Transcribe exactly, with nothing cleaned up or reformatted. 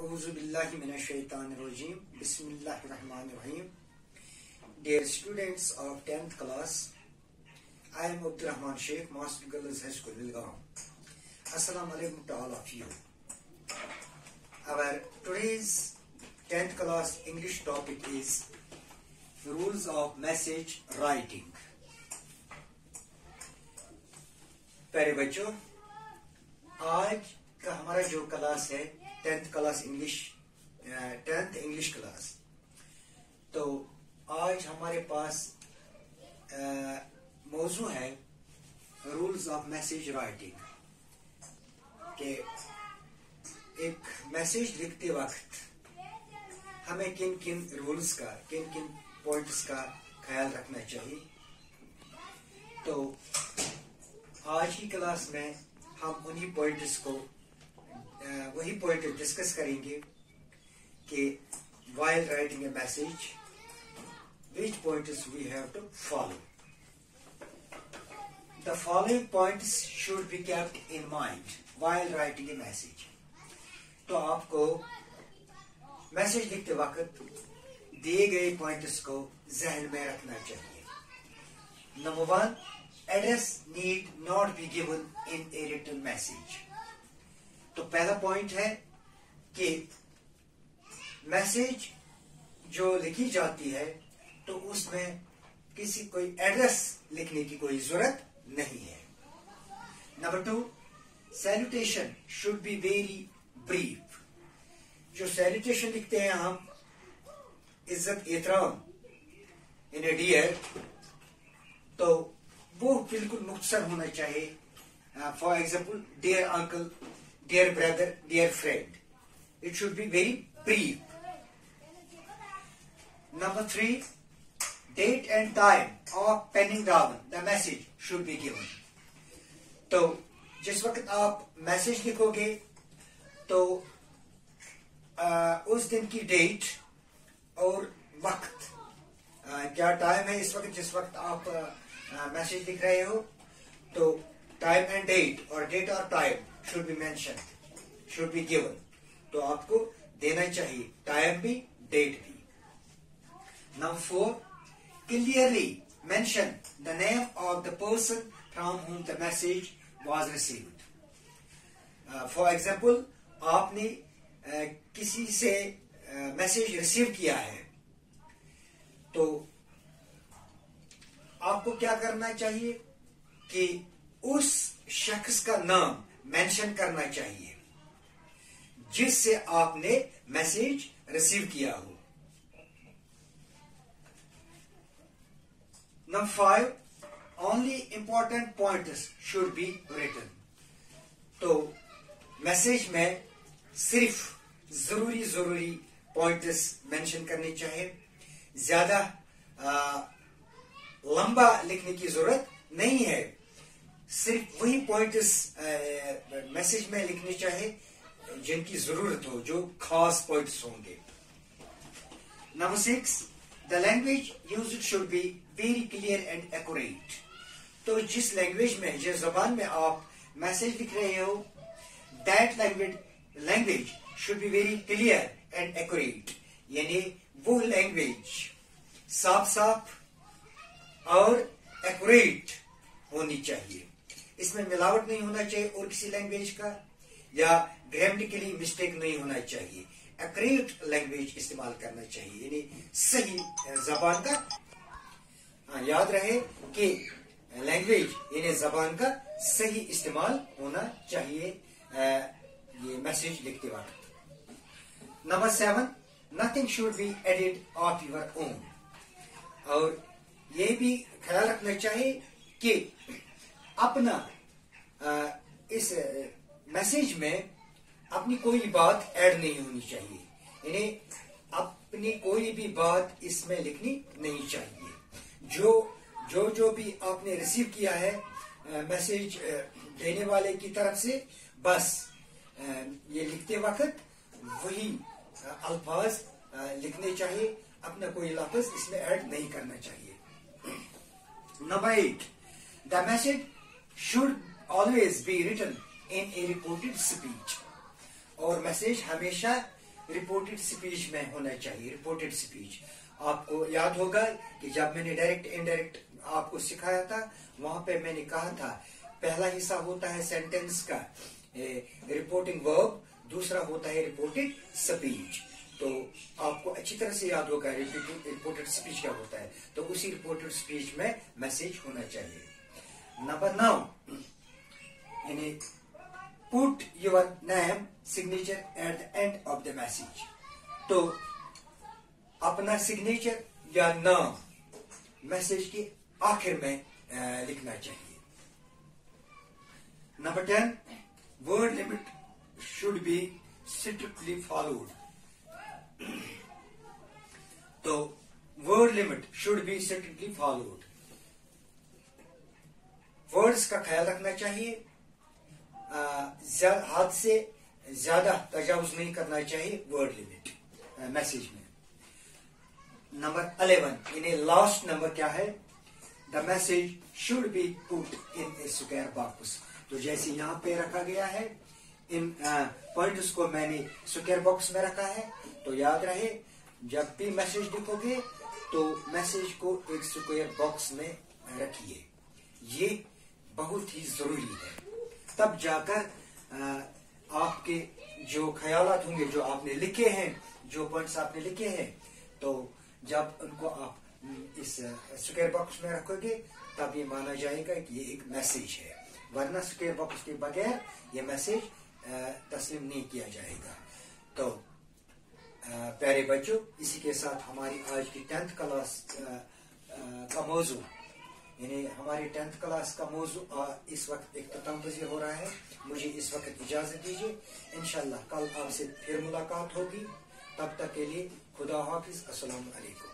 A'udhu billahi minash shaitanir rajim. Bismillahir rahmanir rahim. Dear students of tenth class, I am Abdul Rahman Sheikh, Master Girls High School, Vilgaon. Assalamu alaikum to all of you. Our today's tenth class English topic is rules of message writing. प्यारे बच्चों, आज का हमारा जो class है tenth class English tenth English class, तो आज हमारे पास मौजू है रूल्स ऑफ मैसेज राइटिंग के एक मैसेज लिखते वक्त हमें किन किन रूल्स का, किन किन पॉइंट्स का ख्याल रखना चाहिए। तो आज की क्लास में हम उन्हीं पॉइंट्स को वही पॉइंट डिस्कस करेंगे कि while writing a message which points we have to follow. The following points should be kept in mind while writing a message. तो आपको मैसेज लिखते वक्त दिए गए पॉइंट्स को जहन में रखना चाहिए। Number one, address need not be given in a written message. तो पहला पॉइंट है कि मैसेज जो लिखी जाती है तो उसमें किसी कोई एड्रेस लिखने की कोई जरूरत नहीं है। Number two, salutation should be very brief. जो सैल्यूटेशन लिखते हैं हम, इज्जत एहतराम इन ए डियर, तो वो बिल्कुल मुख्तसर होना चाहिए। For example, dear uncle, dear brother, dear friend, it should be very brief. Number three, date and time of penning down the message should be given. तो जिस वक्त आप मैसेज लिखोगे तो आ, उस दिन की डेट और वक्त, आ, क्या टाइम है इस वक्त जिस वक्त आप मैसेज लिख रहे हो, तो टाइम एंड डेट और डेट और time should be mention, should be given. तो आपको देना चाहिए टाइम भी, डेट भी। Number four, clearly mention the name of the person from whom the message was received. For example, आपने uh, किसी से मैसेज uh, रिसीव किया है, तो आपको क्या करना चाहिए कि उस शख्स का नाम मेंशन करना चाहिए जिससे आपने मैसेज रिसीव किया हो। Number five, only important points should be written. तो मैसेज में सिर्फ जरूरी जरूरी पॉइंट्स मेंशन करने चाहिए। ज्यादा लंबा लिखने की जरूरत नहीं है, सिर्फ वही पॉइंट्स मैसेज में लिखने चाहिए जिनकी जरूरत हो, जो खास पॉइंट्स होंगे। Number six, the language used should be very clear and accurate. तो जिस लैंग्वेज में, जिस जबान में आप मैसेज लिख रहे हो, that language language should be very clear and accurate, यानी वो लैंग्वेज साफ साफ और एक्यूरेट होनी चाहिए। इसमें मिलावट नहीं होना चाहिए और किसी लैंग्वेज का, या ग्रामेटिकली मिस्टेक नहीं होना चाहिए। एक्यूरेट लैंग्वेज इस्तेमाल करना चाहिए, यानी सही जबान का। हाँ, याद रहे कि लैंग्वेज यानी जबान का सही इस्तेमाल होना चाहिए ये मैसेज लिखते वक्त। Number seven, nothing should be added of your own. और ये भी ख्याल रखना चाहिए कि अपना आ, इस मैसेज में अपनी कोई बात ऐड नहीं होनी चाहिए, यानी अपनी कोई भी बात इसमें लिखनी नहीं चाहिए। जो जो जो भी आपने रिसीव किया है मैसेज देने वाले की तरफ से, बस आ, ये लिखते वक्त वही अल्फाज लिखने चाहिए, अपना कोई लफ्ज इसमें ऐड नहीं करना चाहिए। Number eight, the message should always be written in a reported speech। और मैसेज हमेशा रिपोर्टेड स्पीच में होना चाहिए। रिपोर्टेड स्पीच आपको याद होगा कि जब मैंने डायरेक्ट इनडायरेक्ट आपको सिखाया था, वहां पे मैंने कहा था पहला हिस्सा होता है सेंटेंस का रिपोर्टिंग वर्ब, दूसरा होता है रिपोर्टेड स्पीच। तो आपको अच्छी तरह से याद होगा रिपोर्टेड स्पीच क्या होता है। तो उसी रिपोर्टेड स्पीच में मैसेज होना चाहिए। नंबर नौ, यानी put your name signature at the end of the message. तो अपना सिग्नेचर या नाम मैसेज के आखिर में आ, लिखना चाहिए। Number ten, word limit should be strictly followed. तो word limit should be strictly followed. Words का ख्याल रखना चाहिए, हाथ से ज्यादा तजावुज नहीं करना चाहिए वर्ड लिमिट मैसेज में। नंबर इलेवन, यानी लास्ट नंबर क्या है, the message should be put in a square box. तो जैसे यहाँ पे रखा गया है, इन पॉइंट्स को मैंने स्क्वायर बॉक्स में रखा है। तो याद रहे जब भी मैसेज लिखोगे तो मैसेज को एक स्क्वायर बॉक्स में रखिए, ये बहुत ही जरूरी है। तब जाकर आ, आपके जो ख्यालात होंगे, जो आपने लिखे हैं, जो पॉइंट्स आपने लिखे हैं, तो जब उनको आप इस स्क्वायर बॉक्स में रखोगे तब ये माना जाएगा कि ये एक मैसेज है, वरना स्क्वायर बॉक्स के बगैर ये मैसेज तस्लीम नहीं किया जाएगा। तो प्यारे बच्चों, इसी के साथ हमारी आज की टेंथ क्लास का मौजू, यानी हमारी टेंथ क्लास का मौजू इस वक्त इख्तिताम पजीर हो रहा है। मुझे इस वक्त इजाजत दीजिए, इंशाअल्लाह कल आपसे फिर मुलाकात होगी। तब तक के लिए खुदा हाफिज, अस्सलाम वालेकुम।